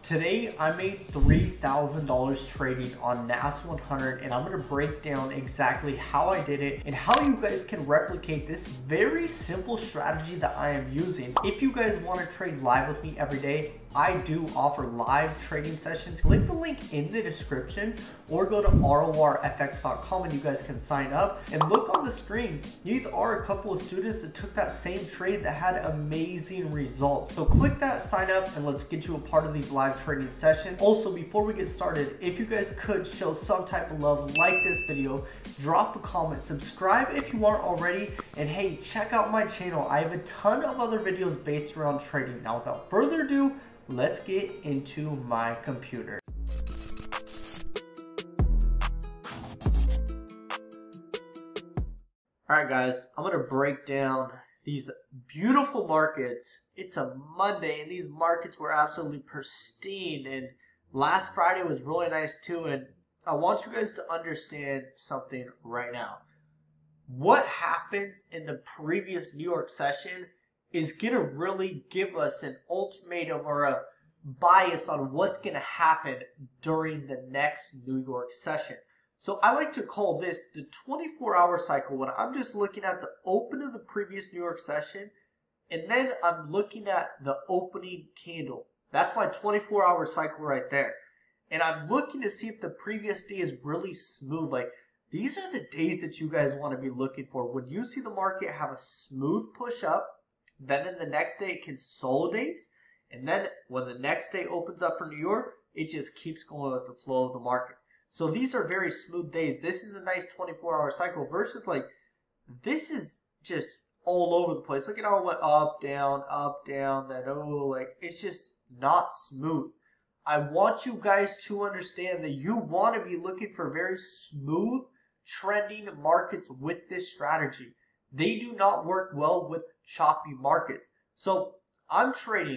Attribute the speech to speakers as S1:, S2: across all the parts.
S1: Today I made $3,000 trading on Nas100, and I'm going to break down exactly how I did it and how you guys can replicate this very simple strategy that I am using. If you guys want to trade live with me every day, I do offer live trading sessions. Click the link in the description or go to RORFX.com and you guys can sign up. And look on the screen, these are a couple of students that took that same trade that had amazing results. So click that sign up and let's get you a part of these live trading sessions. Also, before we get started, if you guys could show some type of love, like this video, drop a comment, subscribe if you aren't already, and hey, check out my channel. I have a ton of other videos based around trading. Now without further ado, let's get into my computer. Alright guys, I'm going to break down these beautiful markets. It's a Monday and these markets were absolutely pristine, and last Friday was really nice too, and I want you guys to understand something right now. What happens in the previous New York session is going to really give us an ultimatum or a bias on what's going to happen during the next New York session. So I like to call this the 24-hour cycle, when I'm just looking at the open of the previous New York session and then I'm looking at the opening candle. That's my 24-hour cycle right there. And I'm looking to see if the previous day is really smooth. Like, these are the days that you guys want to be looking for. When you see the market have a smooth push up, then in the next day it consolidates, and then when the next day opens up for New York, it just keeps going with the flow of the market. So these are very smooth days. This is a nice 24-hour cycle versus like this is just all over the place. Look at how it went up, down, then oh, like it's just not smooth. I want you guys to understand that you want to be looking for very smooth trending markets with this strategy. They do not work well with choppy markets. So I'm trading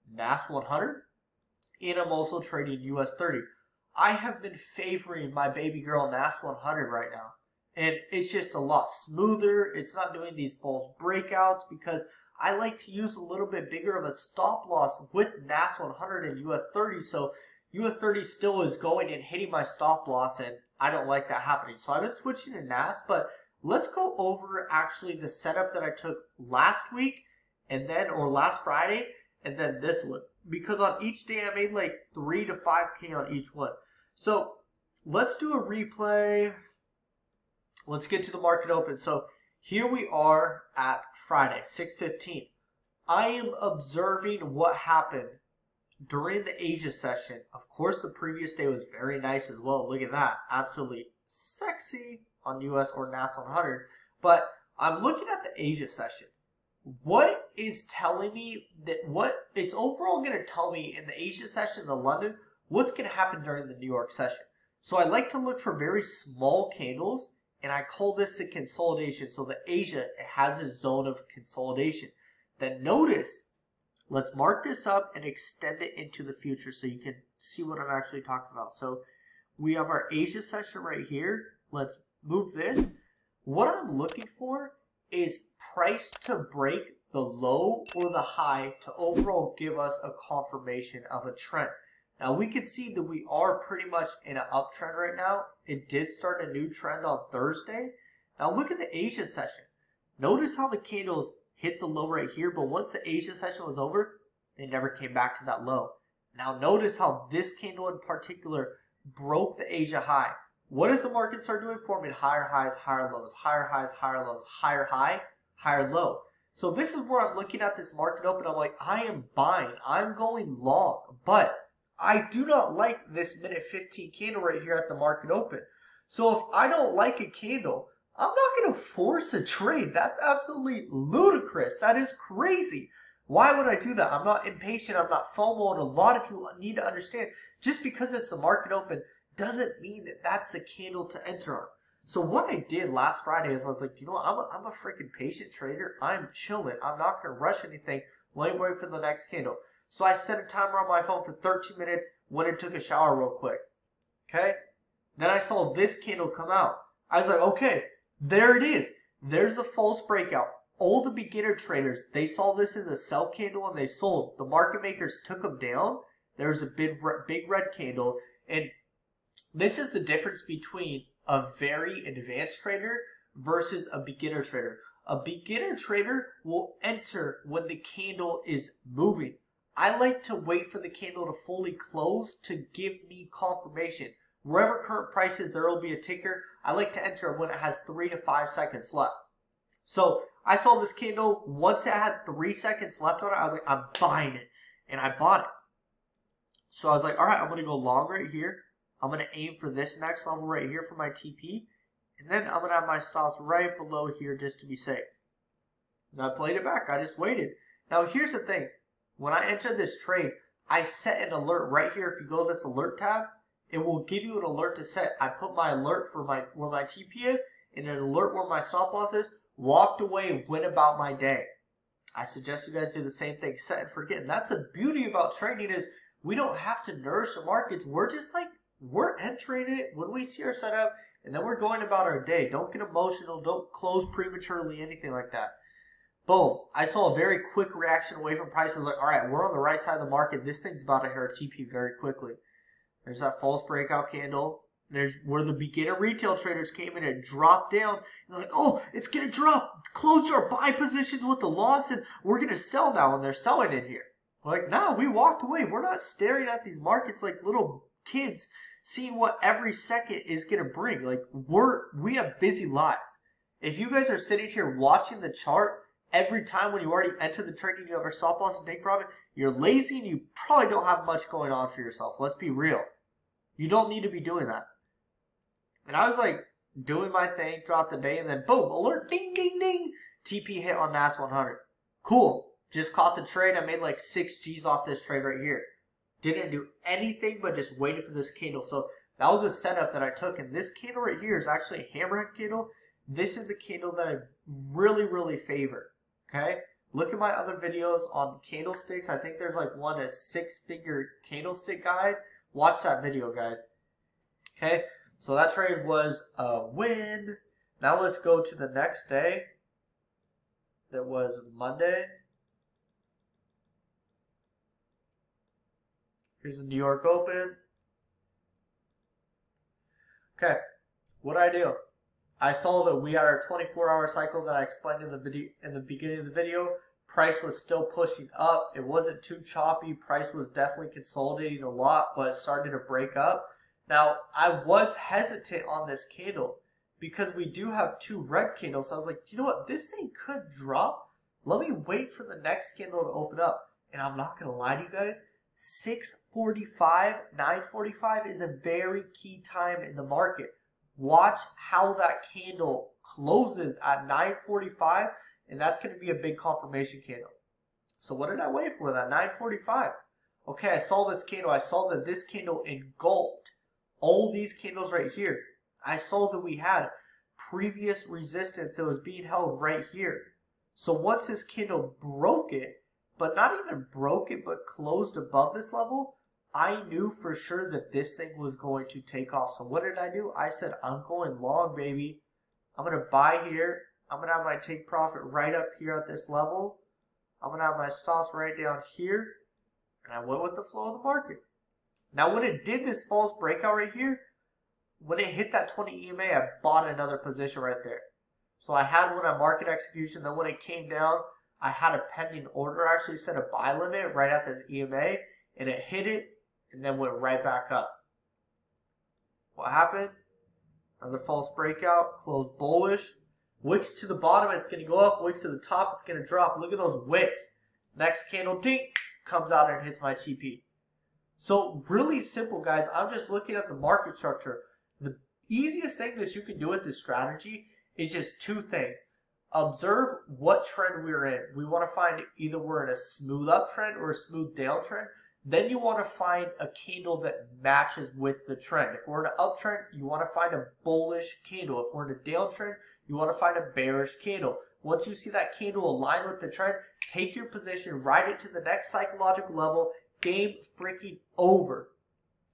S1: Nas100 and I'm also trading US 30. I have been favoring my baby girl Nas100 right now. And it's just a lot smoother. It's not doing these false breakouts because I like to use a little bit bigger of a stop loss with Nas100 and US 30. So US 30 still is going and hitting my stop loss, and I don't like that happening. So I've been switching to Nas, but let's go over actually the setup that I took last week and then, or last Friday, and then this one. Because on each day I made like 3 to 5K on each one. So let's do a replay. Let's get to the market open. So here we are at Friday, 6:15. I am observing what happened during the Asia session. Of course, the previous day was very nice as well. Look at that. Absolutely sexy on US or Nas100. But I'm looking at the Asia session. What is telling me that what it's overall going to tell me in the Asia session, the London, what's going to happen during the New York session. So I like to look for very small candles, and I call this a consolidation. So the Asia, it has a zone of consolidation. Then notice, let's mark this up and extend it into the future so you can see what I'm actually talking about. So we have our Asia session right here. Let's move this. What I'm looking for is price to break the low or the high to overall give us a confirmation of a trend. Now we can see that we are pretty much in an uptrend right now. It did start a new trend on Thursday. Now look at the Asia session. Notice how the candles hit the low right here, but once the Asia session was over, they never came back to that low. Now notice how this candle in particular broke the Asia high. What does the market start doing? Forming higher highs, higher lows, higher highs, higher lows, higher high, higher low. So this is where I'm looking at this market open. I'm like, I am buying. I'm going long. But I do not like this minute 15 candle right here at the market open. So if I don't like a candle, I'm not going to force a trade. That's absolutely ludicrous. That is crazy. Why would I do that? I'm not impatient. I'm not FOMO. And a lot of people need to understand, just because it's the market open doesn't mean that that's the candle to enter on. So what I did last Friday is I was like, you know what? I'm a freaking patient trader. I'm chilling. I'm not going to rush anything. Let me wait for the next candle. So I set a timer on my phone for 13 minutes, went and took a shower real quick. Okay? Then I saw this candle come out. I was like, okay, there it is. There's a false breakout. All the beginner traders, they saw this as a sell candle and they sold. The market makers took them down. there's a big red candle. And this is the difference between a very advanced trader versus a beginner trader. A beginner trader will enter when the candle is moving. I like to wait for the candle to fully close to give me confirmation. Wherever current price is, there will be a ticker. I like to enter when it has 3 to 5 seconds left. So I saw this candle. Once it had 3 seconds left on it, I was like, I'm buying it. And I bought it. So I was like, all right, I'm going to go long right here. I'm going to aim for this next level right here for my TP. And then I'm going to have my stops right below here just to be safe. And I played it back. I just waited. Now here's the thing. When I enter this trade, I set an alert right here. If you go to this alert tab, it will give you an alert to set. I put my alert for where my TP is and an alert where my stop loss is. Walked away, went about my day. I suggest you guys do the same thing. Set and forget. And that's the beauty about trading is we don't have to nourish the markets. We're just like, we're entering it when we see our setup, and then we're going about our day. Don't get emotional. Don't close prematurely, anything like that. Boom. I saw a very quick reaction away from price. I was like, all right, we're on the right side of the market. This thing's about to hit our TP very quickly. There's that false breakout candle. There's where the beginner retail traders came in and dropped down. And they're like, oh, it's going to drop. Close your buy positions with the loss, and we're going to sell now. And they're selling in here. We're like, no, we walked away. We're not staring at these markets like little kids seeing what every second is going to bring. Like, we have busy lives. If you guys are sitting here watching the chart every time when you already enter the trade and you have a stop loss and take profit, you're lazy and you probably don't have much going on for yourself. Let's be real. You don't need to be doing that. And I was like doing my thing throughout the day, and then boom, alert, ding, ding, ding. TP hit on Nas100. Cool. Just caught the trade. I made like 6 G's off this trade right here. Didn't do anything but just waited for this candle. So that was a setup that I took. And this candle right here is actually a hammerhead candle. This is a candle that I really, really favor. Okay? Look at my other videos on candlesticks. I think there's like one, a 6-figure candlestick guide. Watch that video, guys. Okay? So that trade was a win. Now let's go to the next day. That was Monday. Here's the New York Open. Okay, what I do? I saw that we had our 24-hour cycle that I explained in the video in the beginning of the video. Price was still pushing up. It wasn't too choppy. Price was definitely consolidating a lot, but it started to break up. Now, I was hesitant on this candle because we do have 2 red candles. So I was like, you know what? This thing could drop. Let me wait for the next candle to open up. And I'm not going to lie to you guys. 6:45, 9:45 is a very key time in the market. Watch how that candle closes at 9:45, and that's going to be a big confirmation candle. So what did I wait for? That 9:45. Okay, I saw this candle. I saw that this candle engulfed all these candles right here. I saw that we had previous resistance that was being held right here. So once this candle broke it, but not even broke it, but closed above this level, I knew for sure that this thing was going to take off. So what did I do? I said, I'm going long, baby. I'm going to buy here. I'm going to have my take profit right up here at this level. I'm going to have my stops right down here. And I went with the flow of the market. Now, when it did this false breakout right here, when it hit that 20 EMA, I bought another position right there. So I had one at market execution. Then when it came down, I had a pending order. I actually set a buy limit right at this EMA, and it hit it and then went right back up. What happened? Another false breakout, closed bullish. Wicks to the bottom, it's going to go up. Wicks to the top, it's going to drop. Look at those wicks. Next candle, ding, comes out and hits my TP. So really simple, guys. I'm just looking at the market structure. The easiest thing that you can do with this strategy is just 2 things. Observe what trend we're in. We want to find either we're in a smooth uptrend or a smooth downtrend. Then you want to find a candle that matches with the trend. If we're in an uptrend, you want to find a bullish candle. If we're in a downtrend, you want to find a bearish candle. Once you see that candle align with the trend, take your position, ride it to the next psychological level, game freaking over.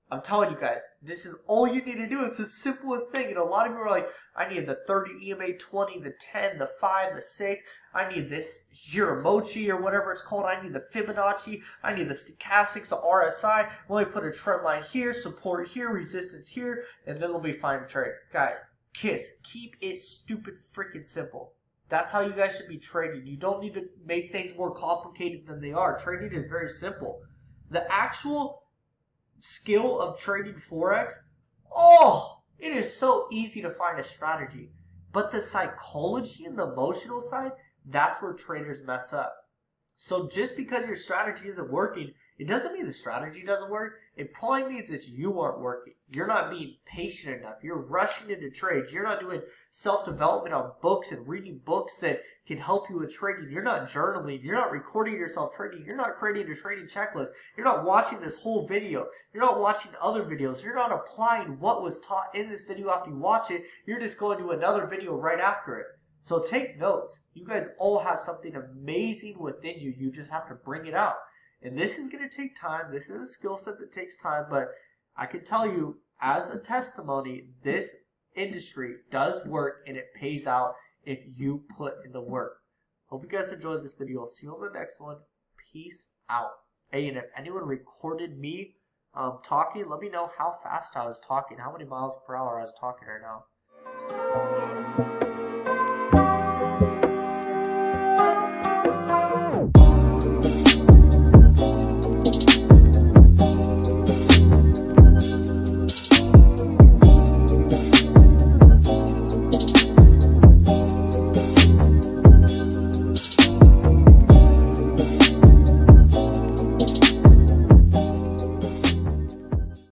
S1: I'm telling you guys, this is all you need to do. It's the simplest thing. A lot of people are like, I need the 30 EMA 20, the 10, the 5, the 6. I need this Hiramochi or whatever it's called. I need the Fibonacci. I need the stochastics, the RSI. Let me put a trend line here, support here, resistance here, and then it'll be fine to trade. Guys, keep it stupid freaking simple. That's how you guys should be trading. You don't need to make things more complicated than they are. Trading is very simple. The actual skill of trading forex, oh, it is so easy to find a strategy. But the psychology and the emotional side, that's where traders mess up. So just because your strategy isn't working, it doesn't mean the strategy doesn't work. It probably means that you aren't working. You're not being patient enough. You're rushing into trades. You're not doing self-development on books and reading books that can help you with trading. You're not journaling. You're not recording yourself trading. You're not creating a trading checklist. You're not watching this whole video. You're not watching other videos. You're not applying what was taught in this video after you watch it. You're just going to another video right after it. So take notes. You guys all have something amazing within you. You just have to bring it out. And this is going to take time. This is a skill set that takes time. But I can tell you, as a testimony, this industry does work and it pays out if you put in the work. Hope you guys enjoyed this video. I'll see you on the next one. Peace out. Hey, and if anyone recorded me talking, let me know how fast I was talking, how many miles per hour I was talking right now.